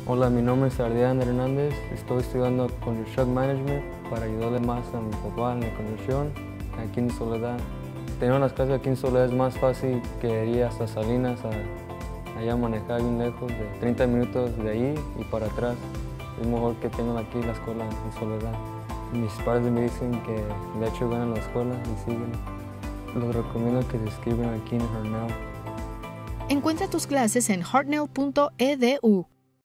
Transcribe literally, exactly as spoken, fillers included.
Hola, mi nombre es Adrián Hernández. Estoy estudiando Construction Management para ayudarle más a mi papá en la construcción aquí en Soledad. Tener unas casas aquí en Soledad es más fácil que ir hasta Salinas, a, allá manejar bien lejos, de treinta minutos de ahí y para atrás. Es mejor que tengan aquí la escuela en Soledad. Mis padres me dicen que de hecho ganan la escuela y siguen. Les recomiendo que se inscriban aquí en Hartnell. Encuentra tus clases en hartnell punto e d u.